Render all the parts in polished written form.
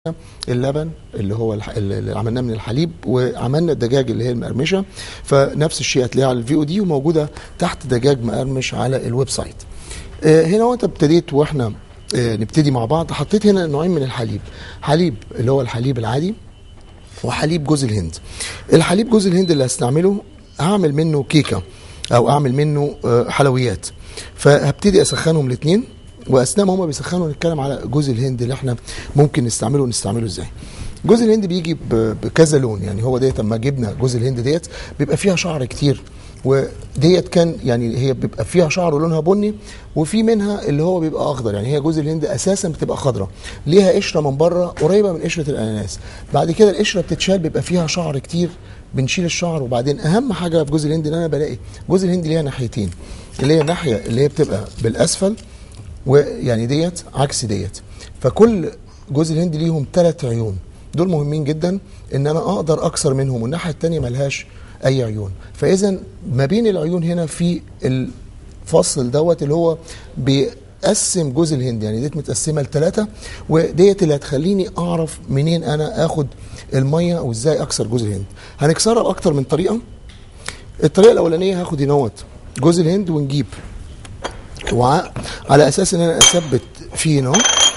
اللبن اللي هو اللي عملناه من الحليب، وعملنا الدجاج اللي هي المقرمشه. فنفس الشيء هتلاقيها على الفي او دي وموجوده تحت دجاج مقرمش على الويب سايت. هنا وانت ابتديت واحنا نبتدي مع بعض، حطيت هنا نوعين من الحليب، حليب اللي هو الحليب العادي وحليب جوز الهند. الحليب جوز الهند اللي هستعمله هعمل منه كيكه او اعمل منه حلويات، فهبتدي اسخنهم الاثنين، واثناء ما هم بيسخنوا نتكلم على جوز الهند اللي احنا ممكن نستعمله ازاي. جوز الهند بيجي بكذا لون، يعني هو ديت اما جبنا جوز الهند ديت بيبقى فيها شعر كتير، وديت كان يعني هي بيبقى فيها شعر ولونها بني، وفي منها اللي هو بيبقى اخضر. يعني هي جوز الهند اساسا بتبقى خضراء، ليها قشره من بره قريبه من قشره الاناناس، بعد كده القشره بتتشال بيبقى فيها شعر كتير، بنشيل الشعر. وبعدين اهم حاجه في جوز الهند ان انا بلاقي جوز الهند ليها ناحيتين، اللي هي الناحيه اللي هي بتبقى بالاسفل، ويعني ديت عكس ديت، فكل جوز الهند ليهم 3 عيون، دول مهمين جدا ان انا اقدر اكسر منهم، والناحيه الثانيه ملهاش اي عيون. فاذا ما بين العيون هنا في الفصل دوت اللي هو بيقسم جوز الهند، يعني ديت متقسمه ل3، وديت اللي هتخليني اعرف منين انا اخد الميه وازاي اكسر جوز الهند. هنكسرها باكتر من طريقه. الطريقه الاولانيه هاخد هنا جوز الهند ونجيب وعاء على اساس ان انا اثبت فيه هنا،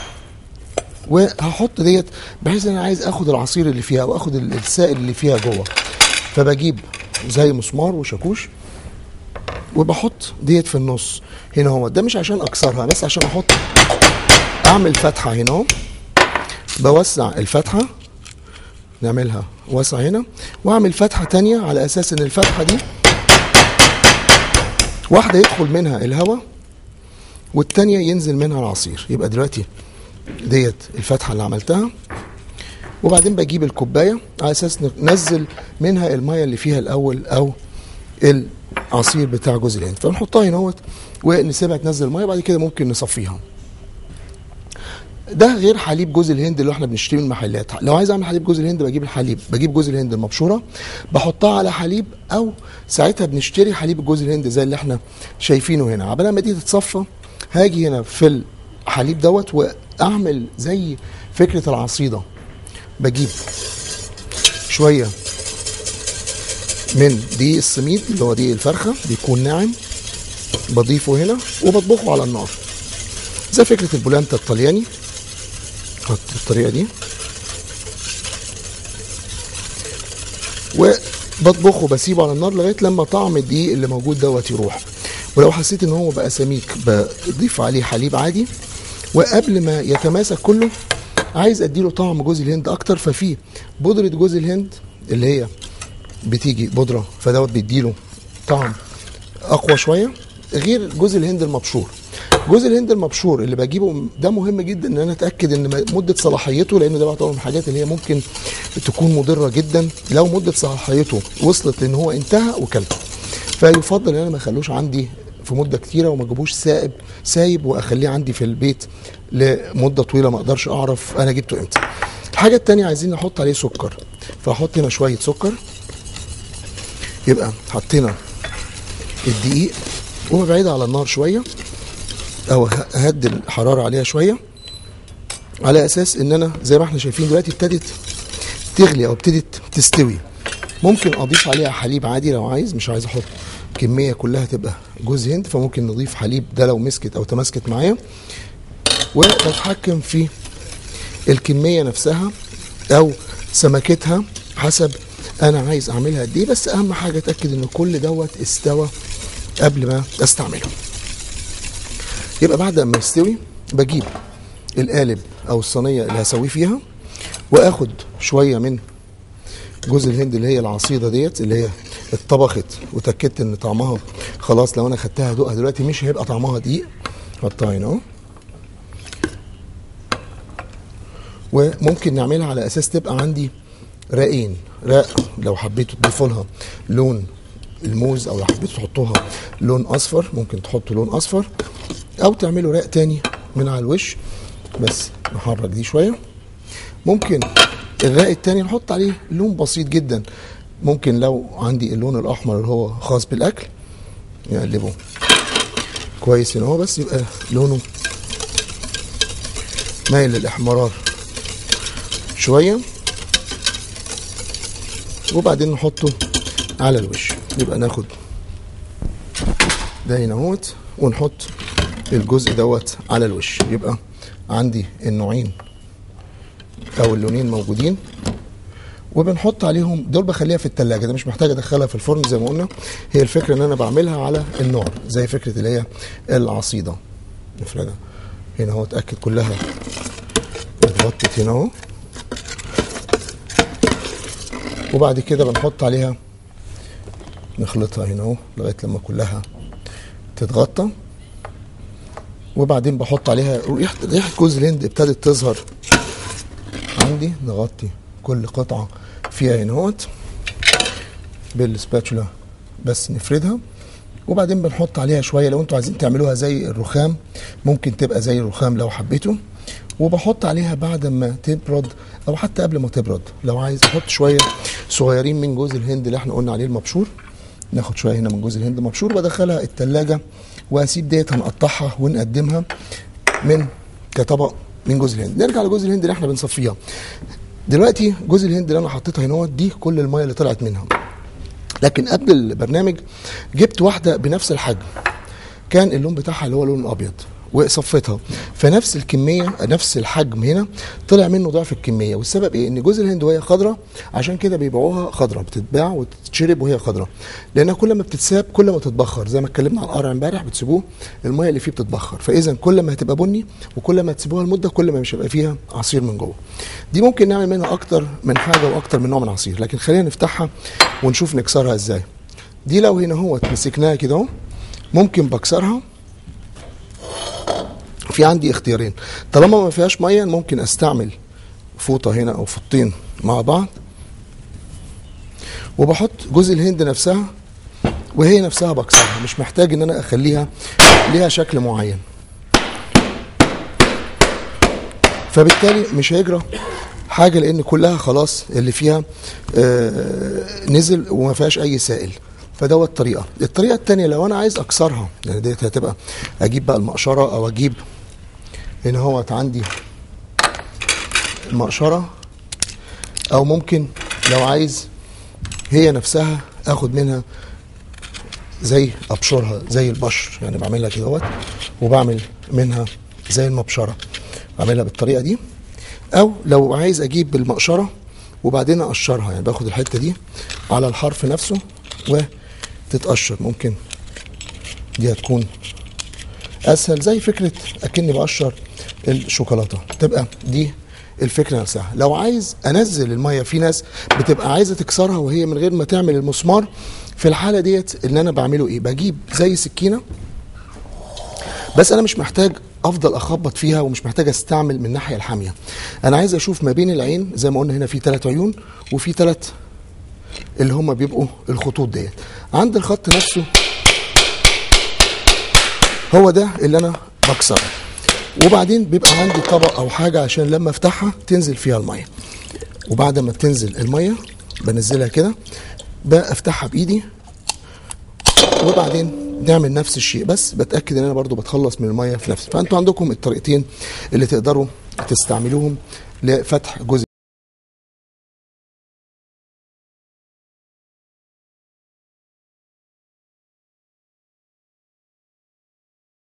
وهحط ديت بحيث ان انا عايز اخد العصير اللي فيها او اخد السائل اللي فيها جوه. فبجيب زي مسمار وشاكوش وبحط ديت في النص هنا اهو، ده مش عشان اكسرها بس عشان احط اعمل فتحه هنا اهو، بوسع الفتحه، نعملها واسع هنا، واعمل فتحه تانية على اساس ان الفتحه دي واحده يدخل منها الهواء والتانية ينزل منها العصير. يبقى دلوقتي ديت الفتحة اللي عملتها، وبعدين بجيب الكوباية على اساس ننزل منها المية اللي فيها الاول او العصير بتاع جوز الهند، فنحطها هنا ونسيبها تنزل المية، بعد كده ممكن نصفيها. ده غير حليب جوز الهند اللي احنا بنشتريه من المحلات. لو عايز اعمل حليب جوز الهند بجيب جوز الهند المبشوره، بحطها على حليب، او ساعتها بنشتري حليب جوز الهند زي اللي احنا شايفينه هنا. عبال ما دي تتصفى هاجي هنا في الحليب دوت واعمل زي فكره العصيده، بجيب شويه من دي السميد اللي هو دي الفرخه بيكون ناعم، بضيفه هنا وبطبخه على النار زي فكره البولانتا الطلياني. حط الطريقه دي وبطبخه بسيبه على النار لغايه لما طعم الدقيق اللي موجود دوت يروح. ولو حسيت ان هو بقى سميك بضيف عليه حليب عادي، وقبل ما يتماسك كله عايز اديله طعم جوز الهند اكتر، ففي بودره جوز الهند اللي هي بتيجي بودره، فدوت بيديله طعم اقوى شويه غير جوز الهند المبشور. جوز الهند المبشور اللي بجيبه ده مهم جدا ان انا اتاكد ان مده صلاحيته، لان ده طبعا من الحاجات اللي هي ممكن تكون مضره جدا لو مده صلاحيته وصلت ان هو انتهى وكلته. فيفضل ان انا ما اخلوش عندي في مده كتيره، وما اجيبوش سايب واخليه عندي في البيت لمده طويله ما اقدرش اعرف انا جبته امتى. الحاجه الثانيه عايزين نحط عليه سكر، فاحط هنا شويه سكر. يبقى حطينا الدقيق وببعدها على النار شويه او هدي الحراره عليها شويه، على اساس ان انا زي ما احنا شايفين دلوقتي ابتدت تغلي او ابتدت تستوي. ممكن اضيف عليها حليب عادي لو عايز، مش عايز احط كميه كلها تبقى جوز هند، فممكن نضيف حليب ده لو مسكت او تماسكت معايا، وبتحكم في الكميه نفسها او سمكتها حسب انا عايز اعملها قد ايه. بس اهم حاجه اتاكد ان كل دوت استوى قبل ما استعمله. يبقى بعد ما يستوي بجيب القالب او الصينيه اللي هسويه فيها، واخد شويه من جوز الهند اللي هي العصيده ديت اللي هي اتطبخت وتاكدت ان طعمها خلاص، لو انا خدتها ادوقها دلوقتي مش هيبقى طعمها دقيق. حطها هنا اهو، وممكن نعملها على اساس تبقى عندي راقين، راق لو حبيتوا تضيفوا لها لون الموز، او لو حبيتوا تحطوها لون اصفر ممكن تحطوا لون اصفر، او تعملوا راق تاني من على الوش. بس نحرك دي شويه. ممكن الراق التاني نحط عليه لون بسيط جدا، ممكن لو عندي اللون الاحمر اللي هو خاص بالاكل نقلبه كويس هنا اهو، بس يبقى لونه مايل للاحمرار شويه وبعدين نحطه على الوش. يبقى ناخد ده هنا اهوت ونحط الجزء دوت على الوش. يبقى عندي النوعين او اللونين موجودين وبنحط عليهم دول. بخليها في التلاجة، ده مش محتاج ادخلها في الفرن زي ما قلنا. هي الفكره ان انا بعملها على النار زي فكره اللي هي العصيده. نفردها هنا اهو، اتاكد كلها اتغطت هنا اهو. وبعد كده بنحط عليها نخلطها هنا اهو لغايه لما كلها تتغطى. وبعدين بحط عليها ريحه جوز الهند ابتدت تظهر عندي. نغطي كل قطعه فيها هنا اهوت بالسباتشولا بس نفردها. وبعدين بنحط عليها شويه، لو انتوا عايزين تعملوها زي الرخام ممكن تبقى زي الرخام لو حبيتوا. وبحط عليها بعد ما تبرد او حتى قبل ما تبرد لو عايز احط شويه صغيرين من جوز الهند اللي احنا قلنا عليه المبشور. ناخد شويه هنا من جوز الهند مبشور وبدخلها التلاجة واسيب ديت هنقطعها ونقدمها من كطبق من جوز الهند. نرجع لجوز الهند اللي احنا بنصفيها دلوقتي. جوز الهند اللي انا حطيتها هنا دي كل الميه اللي طلعت منها. لكن قبل البرنامج جبت واحده بنفس الحجم، كان اللون بتاعها اللي هو لون ابيض وصفيتها، فنفس الكميه نفس الحجم هنا طلع منه ضعف الكميه. والسبب ايه؟ ان جوز الهند وهي خضراء عشان كده بيبيعوها خضراء، بتتباع وتتشرب وهي خضراء، لانها كل ما بتتساب كل ما تتبخر. زي ما اتكلمنا على القرع امبارح، بتسيبوه الميه اللي فيه بتتبخر، فاذا كل ما هتبقى بني وكل ما تسيبوها المده كل ما مش هيبقى فيها عصير من جوه. دي ممكن نعمل منها اكتر من حاجه واكتر من نوع من عصير، لكن خلينا نفتحها ونشوف نكسرها ازاي. دي لو هنا هو مسكناها كده اهو ممكن بكسرها. في عندي اختيارين، طالما ما فيهاش ميه ممكن استعمل فوطه هنا او فوطتين مع بعض وبحط جوز الهند نفسها وهي نفسها بكسرها، مش محتاج ان انا اخليها ليها شكل معين، فبالتالي مش هيجرى حاجه لان كلها خلاص اللي فيها نزل وما فيهاش اي سائل. فدوت الطريقه الثانيه لو انا عايز اكسرها، يعني ديت هتبقى اجيب بقى المقشره او اجيب هنا هوت عندي المقشره، او ممكن لو عايز هي نفسها اخد منها زي ابشرها زي البشر، يعني بعملها كده اهوت وبعمل منها زي المبشره، بعملها بالطريقه دي. او لو عايز اجيب بالمقشره وبعدين اقشرها، يعني باخد الحته دي على الحرف نفسه وتتقشر، ممكن دي هتكون اسهل زي فكره اكني بقشر الشوكولاته، تبقى دي الفكره نفسها. لو عايز انزل الميه، في ناس بتبقى عايزه تكسرها وهي من غير ما تعمل المسمار، في الحاله ديت اللي انا بعمله ايه؟ بجيب زي سكينه، بس انا مش محتاج افضل اخبط فيها ومش محتاج استعمل من الناحيه الحاميه. انا عايز اشوف ما بين العين، زي ما قلنا هنا في 3 عيون وفي 3 اللي هم بيبقوا الخطوط ديت عند الخط نفسه، هو ده اللي انا بكسره. وبعدين بيبقى عندي طبق او حاجه عشان لما افتحها تنزل فيها الميه، وبعد ما بتنزل الميه بنزلها كده بفتحها بايدي، وبعدين نعمل نفس الشيء، بس بتاكد ان انا برضو بتخلص من الميه في نفسي. فانتوا عندكم الطريقتين اللي تقدروا تستعملوهم لفتح جزء